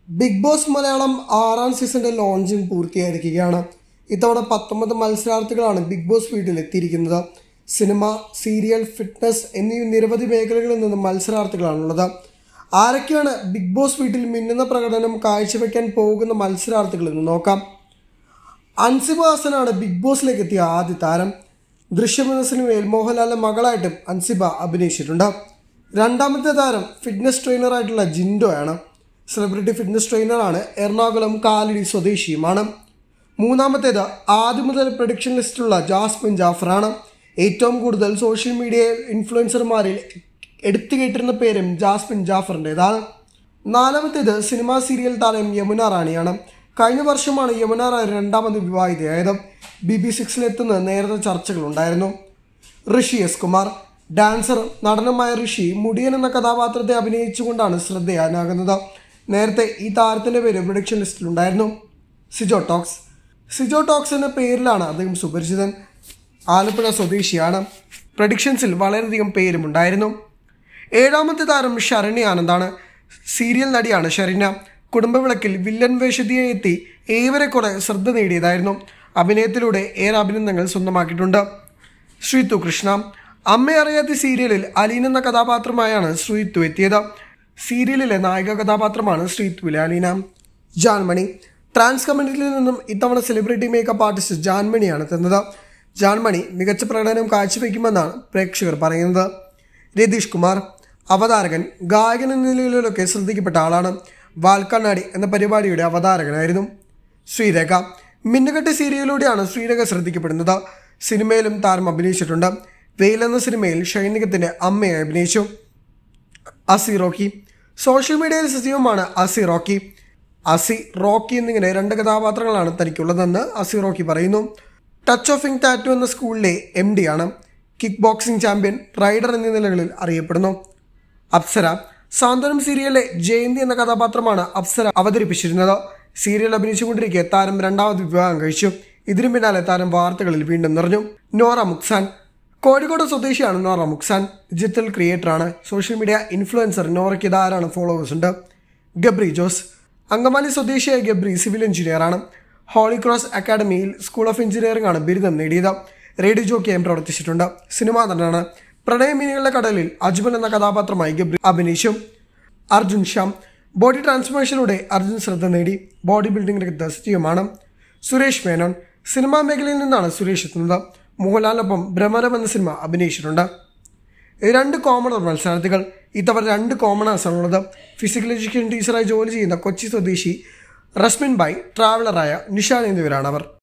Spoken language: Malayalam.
ബിഗ് ബോസ് മലയാളം 6ാം സീസണിന്റെ ലോഞ്ചിങ് പൂർത്തിയായിരിക്കുകയാണ്. ഇത്തവണ 19 മത്സരാർത്ഥികളാണ് ബിഗ് ബോസ് വീട്ടിൽ എത്തിയിരിക്കുന്നത്. സിനിമ, സീരിയൽ, ഫിറ്റ്നസ് എന്നീ നിരവധി മേഖലകളിൽ നിന്നും മത്സരാർത്ഥികളാണുള്ളത്. ആരൊക്കെയാണ് ബിഗ് ബോസ് വീട്ടിൽ മിന്നുന്ന പ്രകടനം കാഴ്ചവെക്കാൻ പോകുന്ന മത്സരാർത്ഥികൾ എന്ന് നോക്കാം. അൻസിബ ഹസനാണ് ബിഗ് ബോസിലേക്ക് എത്തിയ ആദ്യ താരം. ദൃശ്യം എന്ന സിനിമയിൽ മോഹൻലാലിന്റെ മകളായിട്ടും അൻസിബ അഭിനയിച്ചിട്ടുണ്ട്. രണ്ടാമത്തെ താരം ഫിറ്റ്നസ് ട്രെയിനറായിട്ടുള്ള ജിൻഡോയാണ്. സെലിബ്രിറ്റി ഫിറ്റ്നസ് ട്രെയിനറാണ്. എറണാകുളം കാലടി സ്വദേശിയുമാണ്. മൂന്നാമത്തേത് ആദ്യം മുതൽ പ്രഡിക്ഷൻ ലിസ്റ്റിലുള്ള ജാസ്മിൻ ജാഫറാണ്. ഏറ്റവും കൂടുതൽ സോഷ്യൽ മീഡിയ ഇൻഫ്ലുവൻസർമാരിൽ എടുത്തു കേട്ടിരുന്ന പേരും ജാസ്മിൻ ജാഫറിൻ്റെതാണ്. നാലാമത്തേത് സിനിമാ സീരിയൽ താരം യമുന റാണിയാണ്. കഴിഞ്ഞ വർഷമാണ് യമുന റാണി രണ്ടാമത് വിവാഹിതയായത്. BB6-ലെത്തുന്ന നേരത്തെ ചർച്ചകളുണ്ടായിരുന്നു. ഋഷി എസ് കുമാർ, ഡാൻസർ, നടനുമായ ഋഷി മുടിയൻ എന്ന കഥാപാത്രത്തെ അഭിനയിച്ചുകൊണ്ടാണ് ശ്രദ്ധേയനാകുന്നത്. നേരത്തെ ഈ താരത്തിൻ്റെ പേര് പ്രൊഡിക്ഷൻ ലിസ്റ്റിലുണ്ടായിരുന്നു. സിജോ ടോക്സ് എന്ന പേരിലാണ് അദ്ദേഹം സുപരിചിതൻ. ആലപ്പുഴ സ്വദേശിയാണ്. പ്രഡിക്ഷൻസിൽ വളരെയധികം പേരുമുണ്ടായിരുന്നു. ഏഴാമത്തെ താരം ശരണ്യ ആനന്ദാണ്. സീരിയൽ നടിയാണ് ശരണ്യ. കുടുംബവിളക്കിൽ വില്ലൻ വേഷത്തിയായി എത്തി ഏവരെ കുറെ ശ്രദ്ധ നേടിയതായിരുന്നു. അഭിനയത്തിലൂടെ ഏറെ അഭിനന്ദനങ്ങൾ സ്വന്തമാക്കിയിട്ടുണ്ട്. ശ്രീതു കൃഷ്ണ, അമ്മയറിയാത്ത സീരിയലിൽ അലീന എന്ന കഥാപാത്രമായാണ് ശ്രീതു എത്തിയത്. സീരിയലിലെ നായിക കഥാപാത്രമാണ് ശ്രീതുവിലെ അലീന. ജാൻമണി, ട്രാൻസ് കമ്മ്യൂണിറ്റിയിൽ നിന്നും ഇത്തവണ സെലിബ്രിറ്റി മേക്കപ്പ് ആർട്ടിസ്റ്റ് ജാൻമണിയാണ് എത്തുന്നത്. ജാൻമണി മികച്ച പ്രകടനം കാഴ്ചവെക്കുമെന്നാണ് പ്രേക്ഷകർ പറയുന്നത്. രതീഷ് കുമാർ, അവതാരകൻ, ഗായകൻ എന്ന നിലയിലൊക്കെ ശ്രദ്ധിക്കപ്പെട്ട ആളാണ്. വാൽക്കണ്ണാടി എന്ന പരിപാടിയുടെ അവതാരകനായിരുന്നു. ശ്രീരേഖ, മിന്നുകെട്ട് സീരിയലിലൂടെയാണ് ശ്രീരേഖ ശ്രദ്ധിക്കപ്പെടുന്നത്. സിനിമയിലും താരം അഭിനയിച്ചിട്ടുണ്ട്. വെയിൽ എന്ന സിനിമയിൽ ഷൈനികത്തിൻ്റെ അമ്മയെ അഭിനയിച്ചു. അസി റോക്കി, സോഷ്യൽ മീഡിയയിൽ സജീവമാണ് അസി റോക്കി എന്നിങ്ങനെ 2 കഥാപാത്രങ്ങളാണ് തനിക്കുള്ളതെന്ന് അസി റോക്കി പറയുന്നു. ടച്ച് ഓഫ് ഇങ് ടാറ്റു എന്ന സ്കൂളിലെ MD ആണ്. കിക്ക് ബോക്സിംഗ് ചാമ്പ്യൻ, റൈഡർ എന്നീ നിലകളിൽ അറിയപ്പെടുന്നു. അപ്സര, സാന്ത്വനം സീരിയലിലെ ജയന്തി എന്ന കഥാപാത്രമാണ് അപ്സര അവതരിപ്പിച്ചിരുന്നത്. സീരിയൽ അഭിനയിച്ചുകൊണ്ടിരിക്കെ താരം രണ്ടാമത് വിവാഹം കഴിച്ചു. ഇതിനു പിന്നാലെ താരം വാർത്തകളിൽ വീണ്ടും നിറഞ്ഞു. നോറ മുക്സാൻ, കോഴിക്കോട് സ്വദേശിയാണ് നോറ മുക്സാൻ. ഡിജിറ്റൽ ക്രിയേറ്ററാണ്. സോഷ്യൽ മീഡിയ ഇൻഫ്ലുവൻസർ നോറയ്ക്ക് ധാരാളം ഫോളോവേഴ്സ് ഉണ്ട്. ഗബ്രി ജോസ്, അങ്കമാലി സ്വദേശിയായ ഗബ്രി സിവിൽ എഞ്ചിനീയറാണ്. ഹോളി ക്രോസ് അക്കാഡമിയിൽ സ്കൂൾ ഓഫ് എഞ്ചിനീയറിംഗ് ആണ് ബിരുദം നേടിയത്. റേഡിയോ ജോക്കിയായും പ്രവർത്തിച്ചിട്ടുണ്ട്. സിനിമാ നടനാണ്. പ്രണയമീനുകളുടെ കടലിൽ അജ്മൽ എന്ന കഥാപാത്രമായി ഗബ്രി അഭിനയിച്ചു. അർജുൻ ശ്യാം, ബോഡി ട്രാൻസ്ഫോർമേഷനിലൂടെ അർജുൻ ശ്രദ്ധ നേടി. ബോഡി ബിൽഡിംഗ് രംഗത്ത് സജീവമാണ്. സുരേഷ് മേനോൻ, സിനിമാ മേഖലയിൽ നിന്നാണ് സുരേഷ് എത്തുന്നത്. മോഹൻലാലിനൊപ്പം ഭ്രമരം എന്ന സിനിമ അഭിനയിച്ചിട്ടുണ്ട്. 2 കോമണർ മത്സരാർത്ഥികൾ. ഇത്തവണ 2 കോമണേഴ്സാണുള്ളത്. ഫിസിക്കൽ എഡ്യൂക്കേഷൻ ടീച്ചറായി ജോലി ചെയ്യുന്ന കൊച്ചി സ്വദേശി റസ്മിൻ ബായ്, ട്രാവലറായ നിഷാൻ എന്നിവരാണവർ.